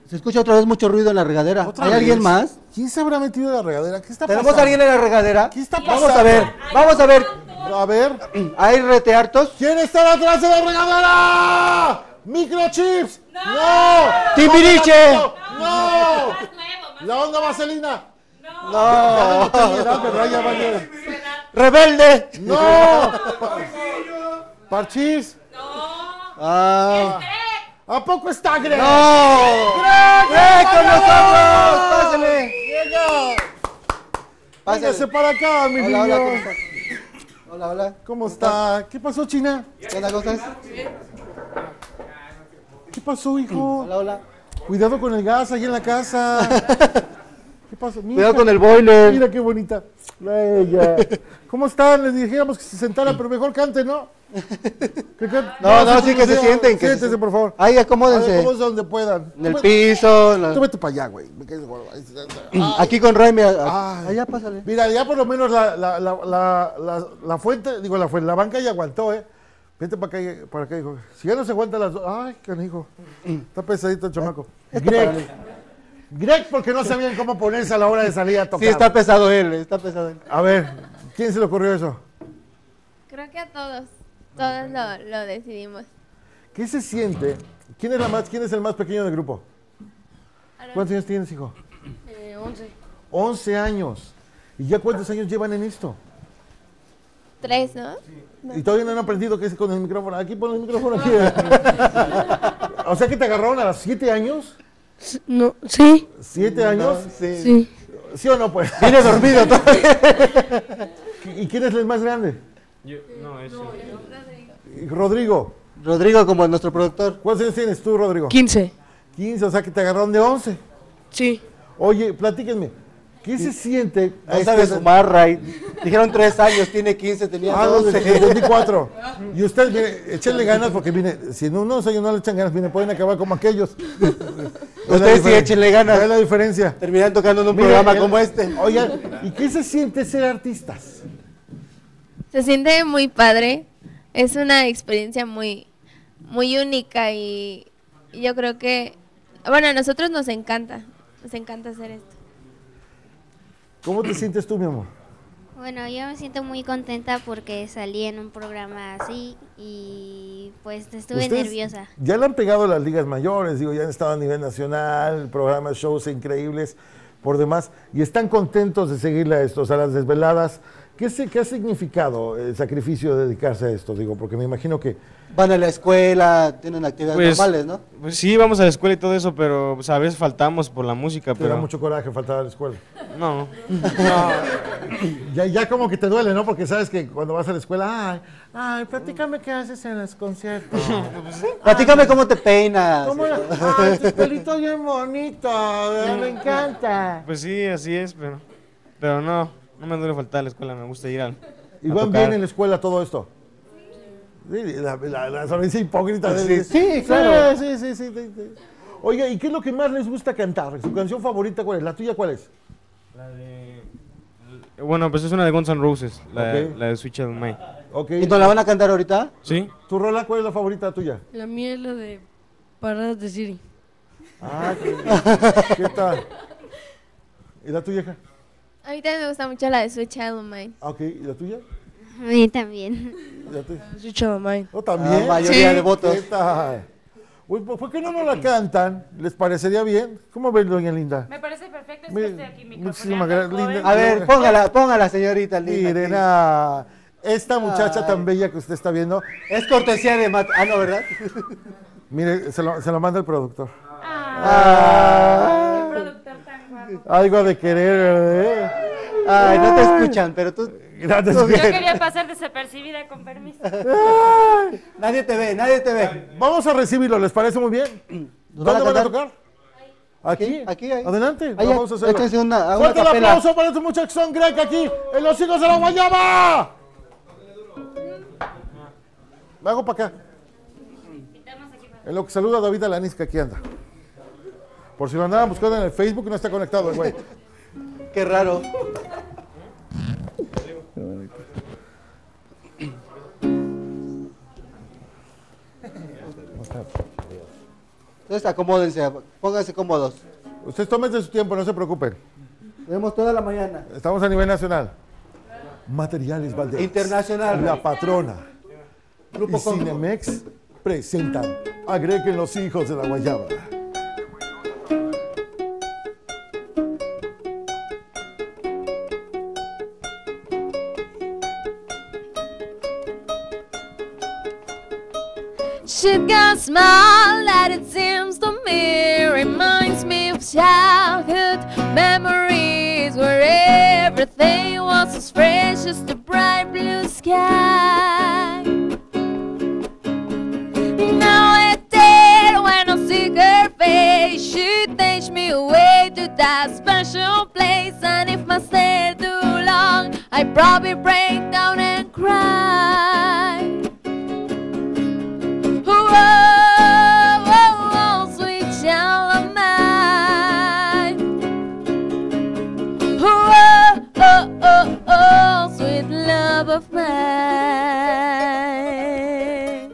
Se escucha otra vez mucho ruido en la regadera. ¿Otra ¿Hay vez? alguien más? ¿Quién se habrá metido en la regadera? ¿Qué está ¿Tenemos pasando? a alguien en la regadera? ¿Qué está pasando? Vamos a ver, vamos a ver. A ver. ¿Hay rete hartos? ¿Quién está atrás de la regadera? ¡Microchips! ¡No! ¡Timbiriche! ¡No! Más nuevo, más ¡La onda vaselina! No. ¡No! ¡Rebelde! ¡No! ¡Parchís! Ah. ¿A poco está Greg? ¡No! ¡Greg! con nosotros! ¡Pásale! ¡Llega! Pásale. Véngase para acá, mi Hola, hola, niño. ¿cómo estás? Hola, hola. ¿Cómo está? ¿Qué pasó, China? ¿Qué onda, cómo estás? ¿Qué pasó, hijo? Hola, hola. Cuidado con el gas ahí en la casa. ¿Qué pasó? Mira, Cuidado con el boiler. Mira qué bonita. Ella. ¿Cómo están? Les dijéramos que se sentara, pero mejor cante, ¿no? No, sí, que se sienten. Siéntense, por favor. Ahí, acomódense. Acomódense donde puedan. En el piso. Tú vete para allá, güey. Me quedes gordo. Aquí con Raimi. Ay. Allá, pásale. Mira, ya por lo menos la fuente, digo, la banca ya aguantó, ¿eh? Vete para acá, hijo. Si ya no se aguanta las dos. Ay, canijo. Está pesadito el chamaco. Greg, porque no sabían cómo ponerse a la hora de salir a tocar. Sí, está pesado él, está pesado él. A ver, ¿quién se le ocurrió eso? Creo que a todos. Todos lo decidimos. ¿Qué se siente? ¿Quién es el más pequeño del grupo? ¿Cuántos años tienes, hijo? 11. 11 años. ¿Y ya cuántos años llevan en esto? 3, ¿no? Y todavía no han aprendido qué es con el micrófono. Aquí pon el micrófono aquí. O sea que te agarraron a los 7 años. No, sí. ¿7 años? Sí. ¿Sí o no, pues? Viene dormido todavía. ¿Y quién es el más grande? Rodrigo. Rodrigo, como nuestro productor. ¿Cuántos años tienes tú, Rodrigo? 15. 15, o sea que te agarraron de 11. Sí. Oye, platíquenme, ¿qué se siente? No sabe sumar, Ray. Dijeron 3 años, tiene 15, tenía Ah, no, 12. 24. Y usted, mire, échenle ganas porque, mire, si en unos años no le echan ganas, mire, pueden acabar como aquellos. Ustedes sí, échenle ganas. ¿Cuál es la diferencia? Terminan tocando en un Mire, programa como este. Oigan, ¿y qué se siente ser artistas? Se siente muy padre. Es una experiencia muy única y yo creo que, bueno, a nosotros nos encanta hacer esto. ¿Cómo te sientes tú, mi amor? Bueno, yo me siento muy contenta porque salí en un programa así y pues estuve Ustedes nerviosa. Ya le han pegado las ligas mayores, digo, ya han estado a nivel nacional, programas, shows increíbles por demás, y están contentos de seguirle a esto, o sea, las desveladas. ¿Qué ha significado el sacrificio de dedicarse a esto? Digo, porque me imagino que... Van a la escuela, tienen actividades normales, ¿no? Pues sí, vamos a la escuela y todo eso, pero pues, a veces faltamos por la música. Te da mucho coraje faltar a la escuela. No. Ya como que te duele, ¿no? Porque sabes que cuando vas a la escuela, ay, platícame qué haces en los conciertos. Platícame cómo te peinas. Ay, tu pelito bien bonito, me encanta. Pues sí, así es, pero no me duele faltar a la escuela, me gusta ir ¿Y van bien en la escuela todo esto? Sí, la sonrisa hipócrita. Sí, claro. Sí. Oiga, ¿y qué es lo que más les gusta cantar? ¿Su canción favorita cuál es? ¿La tuya cuál es? Bueno, pues es una de Guns N' Roses, la Ok. de Sweet Child of Mine. Okay. ¿Y nos la van a cantar ahorita? ¿Sí? ¿Tu rola cuál es la favorita tuya? La mía es la de Paradas de Siri. Ah, ¿qué tal? ¿Y la tuya, hija? A mí también me gusta mucho la de Sweet Child of Mine. Ah, ok. ¿Y la tuya? A mí también. ¿Y la tuya? Soy Chamamay. ¿No también? Mayoría de votos. ¿Qué tal? Uy, ¿por qué no nos la cantan? ¿Les parecería bien? ¿Cómo ven, doña Linda? Me parece perfecto, es Mire, que estoy aquí muchísimas microfoneando, gracias, joven. Linda. A ver, póngala, señorita linda. Miren aquí. a esta muchacha Ay. tan bella que usted está viendo. Es cortesía de ¿no, verdad? Mire, se lo manda el productor. Ah, qué productor tan guapo. Algo de querer, ¿eh? Ay, no te escuchan, pero tú... Gracias. Yo quería pasar desapercibida, con permiso. Nadie te ve. Vamos a recibirlo, ¿les parece muy bien? ¿Nos van a ¿Dónde van a cantar? tocar? Aquí. Aquí, ahí. Adelante, Ahí, vamos a hacerlo. échense una Fuerte el capela. aplauso para estos muchachos que son Greg aquí, en los hijos de la Guayaba. Me hago para acá. En lo que saluda a David Alanis, que aquí anda. Por si lo andaban buscando en el Facebook, no está conectado el güey. Qué raro. Entonces acomódense, pónganse cómodos. Ustedes tómense su tiempo, no se preocupen. Tenemos toda la mañana. Estamos a nivel nacional. Materiales Valdez. Internacional. La Patrona. Grupo y Cinemex presentan Agreguen los hijos de la Guayaba. She's got a smile that it seems to me reminds me of childhood memories where everything was as fresh as the bright blue sky. Now it's dead when I see her face. She takes me away to that special place, and if I stay too long, I probably break down and cry. Sweet love of mine.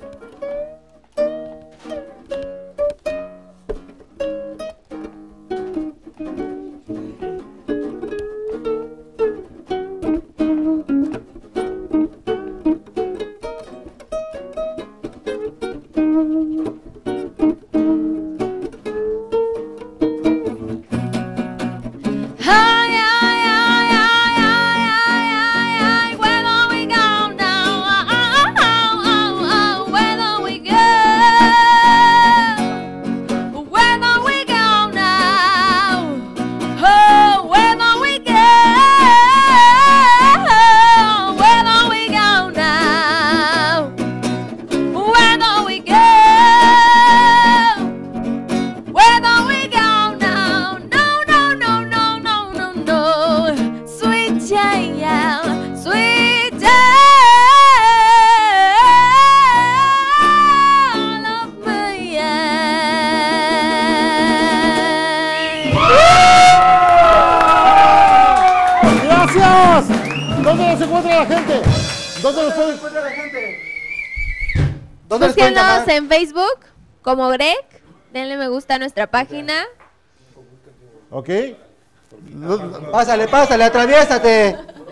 ¿Dónde nos encuentra la gente? ¿Dónde nos puede encontrar la gente? ¿Dónde nos pueden Búsquenos llamar? en Facebook como Greg. Denle me gusta a nuestra página. ¿Ok? Pásale, pásale, atraviésate.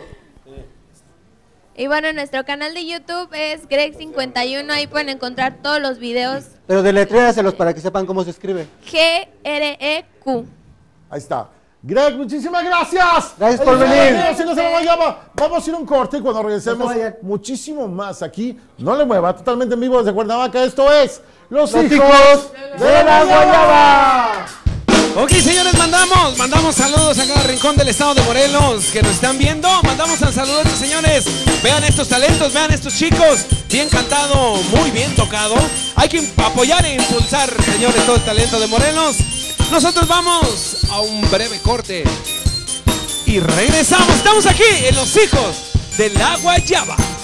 Y bueno, nuestro canal de YouTube es Greg51. Ahí pueden encontrar todos los videos. Pero deletréaselos para que sepan cómo se escribe. G-R-E-Q. Ahí está. Greg, muchísimas gracias. Gracias por venir. Vamos a ir a un corte y cuando regresemos No se vayan. muchísimo más aquí. No le mueva, totalmente en vivo desde Cuernavaca. Esto es Los Los hijos hijos de la Guayaba. Ok, señores, mandamos saludos a cada rincón del estado de Morelos que nos están viendo. Mandamos al saludo a estos señores. Vean estos talentos, vean estos chicos. Bien cantado, muy bien tocado. Hay que apoyar e impulsar, señores, todo el talento de Morelos. Nosotros vamos a un breve corte y regresamos. Estamos aquí en Los Hijos de la Guayaba.